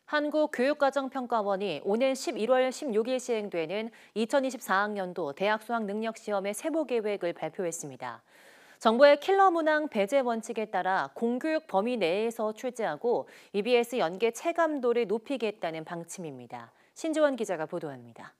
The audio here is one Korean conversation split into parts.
한국교육과정평가원이 오는 11월 16일 시행되는 2024학년도 대학 수학능력시험의 세부 계획을 발표했습니다. 정부의 킬러 문항 배제 원칙에 따라 공교육 범위 내에서 출제하고 EBS 연계 체감도를 높이겠다는 방침입니다. 신지원 기자가 보도합니다.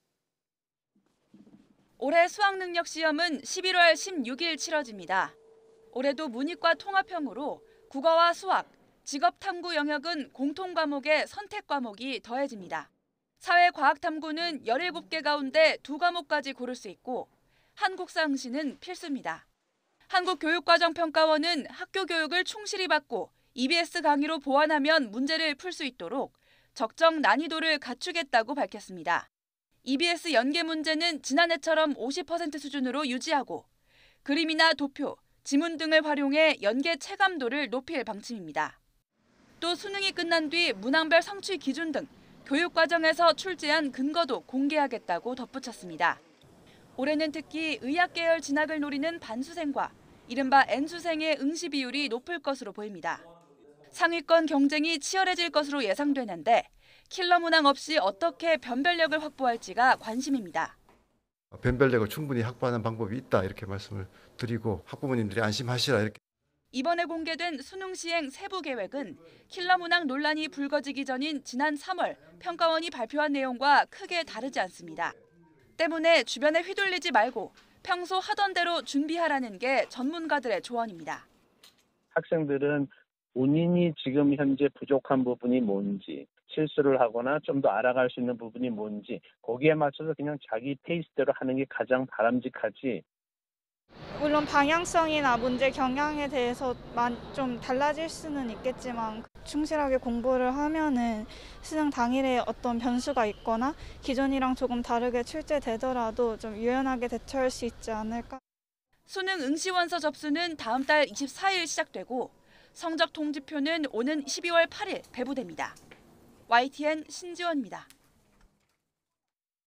올해 수학능력시험은 11월 16일 치러집니다. 올해도 문이과 통합형으로 국어와 수학, 직업탐구 영역은 공통과목에 선택과목이 더해집니다. 사회과학탐구는 17개 가운데 2과목까지 고를 수 있고 한국사 응시는 필수입니다. 한국교육과정평가원은 학교 교육을 충실히 받고 EBS 강의로 보완하면 문제를 풀 수 있도록 적정 난이도를 갖추겠다고 밝혔습니다. EBS 연계 문제는 지난해처럼 50% 수준으로 유지하고 그림이나 도표, 지문 등을 활용해 연계 체감도를 높일 방침입니다. 또 수능이 끝난 뒤 문항별 성취 기준 등 교육과정에서 출제한 근거도 공개하겠다고 덧붙였습니다. 올해는 특히 의학계열 진학을 노리는 반수생과 이른바 N수생의 응시 비율이 높을 것으로 보입니다. 상위권 경쟁이 치열해질 것으로 예상되는데 킬러 문항 없이 어떻게 변별력을 확보할지가 관심입니다. 변별력을 충분히 확보하는 방법이 있다 이렇게 말씀을 드리고 학부모님들이 안심하시라 이렇게. 이번에 공개된 수능 시행 세부 계획은 킬러 문항 논란이 불거지기 전인 지난 3월 평가원이 발표한 내용과 크게 다르지 않습니다. 때문에 주변에 휘둘리지 말고 평소 하던 대로 준비하라는 게 전문가들의 조언입니다. 학생들은 본인이 지금 현재 부족한 부분이 뭔지, 실수를 하거나 좀 더 알아갈 수 있는 부분이 뭔지 거기에 맞춰서 그냥 자기 페이스대로 하는 게 가장 바람직하지. 물론 방향성이나 문제 경향에 대해서 좀 달라질 수는 있겠지만 충실하게 공부를 하면은 수능 당일에 어떤 변수가 있거나 기존이랑 조금 다르게 출제되더라도 좀 유연하게 대처할 수 있지 않을까. 수능 응시원서 접수는 다음 달 24일 시작되고 성적 통지표는 오는 12월 8일 배부됩니다. YTN 신지원입니다.